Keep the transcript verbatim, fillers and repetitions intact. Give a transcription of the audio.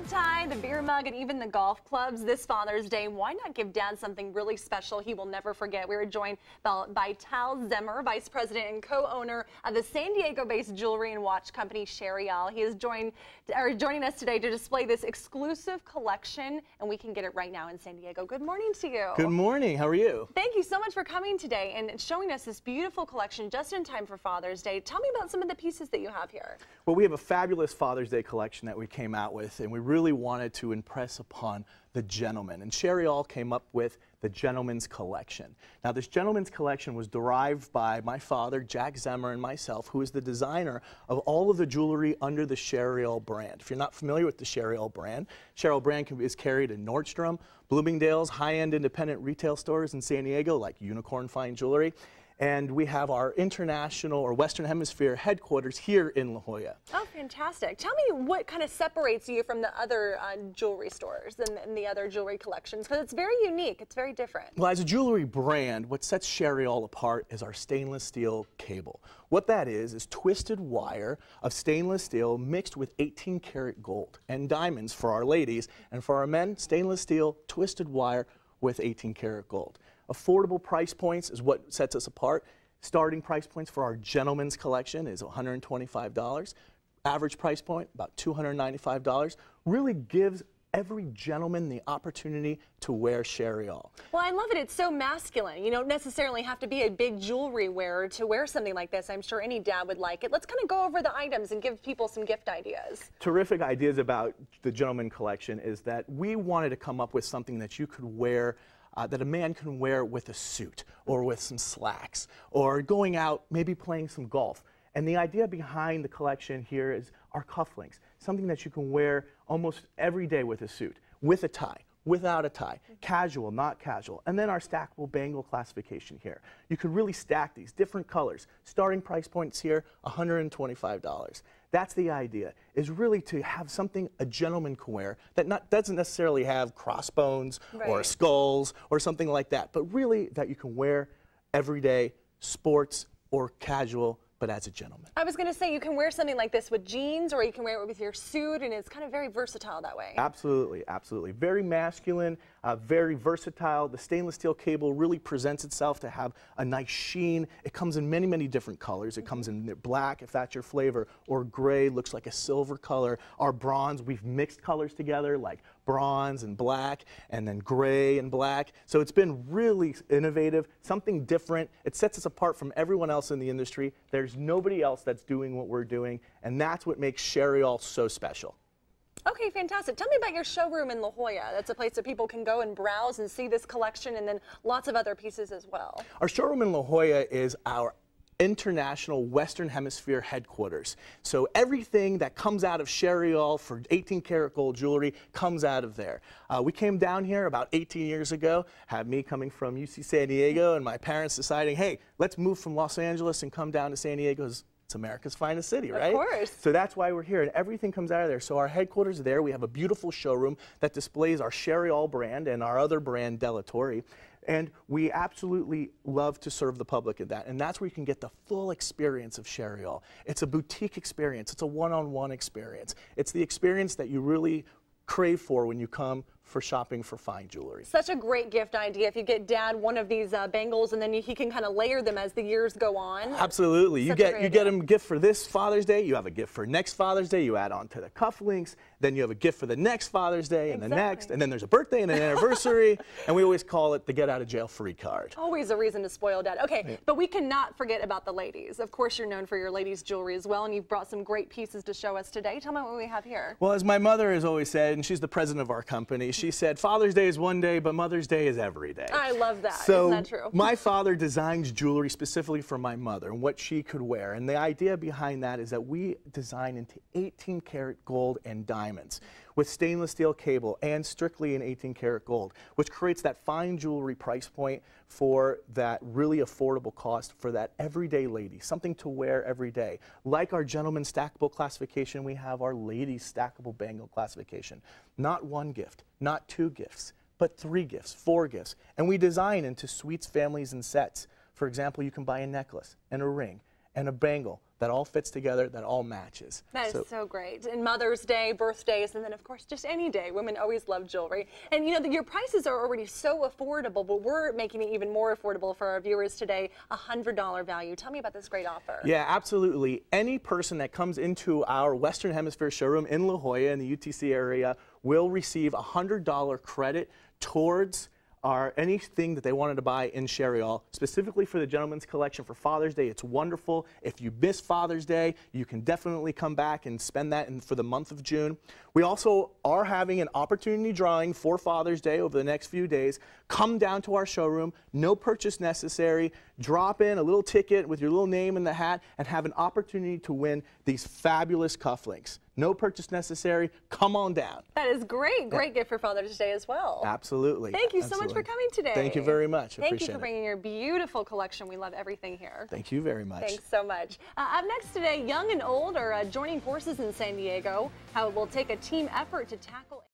necktie, the beer mug, and even the golf clubs this Father's Day. Why not give Dad something really special he will never forget? We were joined by Tal Zemmer, Vice President and co-owner of the San Diego-based jewelry and watch company Sherriall. He is joined, or joining us today to display this exclusive collection, and we can get it right now in San Diego. Good morning to you. Good morning. How are you? Thank you so much for coming today and showing us this beautiful collection just in time for Father's Day. Tell me about some of the pieces that you have here. Well, we have a fabulous Father's Day collection that we came out with, and we really wanted to impress upon the gentleman. And Sherriall came up with the Gentleman's Collection. Now, this Gentleman's Collection was derived by my father, Jack Zemmer, and myself, who is the designer of all of the jewelry under the Sherriall brand. If you're not familiar with the Sherriall brand, Sherriall brand can, is carried in Nordstrom, Bloomingdale's, high-end independent retail stores in San Diego, like Unicorn Fine Jewelry. And we have our international or Western Hemisphere headquarters here in La Jolla. Oh, fantastic. Tell me what kind of separates you from the other uh, jewelry stores and, and the other jewelry collections, because it's very unique. It's very different. Well, as a jewelry brand, what sets Sherriall apart is our stainless steel cable. What that is is twisted wire of stainless steel mixed with eighteen karat gold and diamonds for our ladies, and for our men, stainless steel twisted wire with eighteen karat gold. Affordable price points is what sets us apart. Starting price points for our Gentleman's Collection is one hundred twenty-five dollars. Average price point, about two hundred ninety-five dollars. Really gives every gentleman the opportunity to wear Sherriall. Well, I love it. It's so masculine. You don't necessarily have to be a big jewelry wearer to wear something like this. I'm sure any dad would like it. Let's kind of go over the items and give people some gift ideas. Terrific ideas about the Gentleman Collection is that we wanted to come up with something that you could wear Uh, that a man can wear with a suit or with some slacks or going out maybe playing some golf. And the idea behind the collection here is our cufflinks, something that you can wear almost every day with a suit, with a tie, without a tie, casual, not casual. And then our stackable bangle classification here. You can really stack these different colors. Starting price points here, one hundred twenty-five dollars. That's the idea, is really to have something a gentleman can wear that not, doesn't necessarily have crossbones right. or skulls or something like that, but really that you can wear every day, sports or casual, but as a gentleman. I was going to say, you can wear something like this with jeans, or you can wear it with your suit, and it's kind of very versatile that way. Absolutely, absolutely. Very masculine, uh, very versatile. The stainless steel cable really presents itself to have a nice sheen. It comes in many, many different colors. It mm-hmm. comes in black, if that's your flavor, or gray, looks like a silver color. Our bronze, we've mixed colors together, like bronze and black, and then gray and black. So it's been really innovative, something different. It sets us apart from everyone else in the industry. There's nobody else that's doing what we're doing, and that's what makes Sherriall so special. Okay, fantastic. Tell me about your showroom in La Jolla. That's a place that people can go and browse and see this collection, and then lots of other pieces as well. Our showroom in La Jolla is our international Western Hemisphere headquarters. So everything that comes out of Sherriall for eighteen karat gold jewelry comes out of there. Uh, we came down here about eighteen years ago, had me coming from U C San Diego and my parents deciding, hey, let's move from Los Angeles and come down to San Diego. It's America's finest city, right? Of course. So that's why we're here, and everything comes out of there. So our headquarters are there. We have a beautiful showroom that displays our Sherriall brand and our other brand, Della Torre. And we absolutely love to serve the public in that. And that's where you can get the full experience of Sherriall. It's a boutique experience. It's a one-on-one experience. It's the experience that you really crave for when you come for shopping for fine jewelry. Such a great gift idea. If you get Dad one of these uh, bangles, and then you, he can kind of layer them as the years go on. Absolutely. You Such get you idea. get him a gift for this Father's Day. You have a gift for next Father's Day. You add on to the cufflinks. Then you have a gift for the next Father's Day and exactly. the next, and then there's a birthday and an anniversary, and we always call it the get out of jail free card. Always a reason to spoil Dad. Okay, Yeah. but we cannot forget about the ladies. Of course, you're known for your ladies' jewelry as well, and you've brought some great pieces to show us today. Tell me what we have here. Well, as my mother has always said, and she's the president of our company, she said, Father's Day is one day, but Mother's Day is every day. I love that. So Isn't that true? My father designs jewelry specifically for my mother and what she could wear. And the idea behind that is that we design into eighteen karat gold and diamonds with stainless steel cable and strictly in eighteen karat gold, which creates that fine jewelry price point for that really affordable cost for that everyday lady, something to wear every day. Like our gentleman stackable classification, we have our ladies stackable bangle classification. Not one gift, not two gifts, but three gifts, four gifts. And we design into suites, families, and sets. For example, you can buy a necklace and a ring and a bangle that all fits together, that all matches. That is so, so great. And Mother's Day, birthdays, and then of course just any day. Women always love jewelry. And you know, the, your prices are already so affordable, but we're making it even more affordable for our viewers today, a one hundred dollar value. Tell me about this great offer. Yeah, absolutely. Any person that comes into our Western Hemisphere showroom in La Jolla in the U T C area will receive a one hundred dollar credit towards are anything that they wanted to buy in Sherry All, specifically for the gentleman's collection for Father's Day. It's wonderful. If you miss Father's Day, you can definitely come back and spend that in, for the month of June. We also are having an opportunity drawing for Father's Day over the next few days. Come down to our showroom, no purchase necessary. Drop in a little ticket with your little name in the hat and have an opportunity to win these fabulous cufflinks. No purchase necessary. Come on down. That is great. Great yeah. gift for Father's Day as well. Absolutely. Thank you so Absolutely. much for coming today. Thank you very much. Thank Appreciate you for bringing it. your beautiful collection. We love everything here. Thank you very much. Thanks so much. Uh, up next today, young and old are uh, joining forces in San Diego. How it will take a team effort to tackle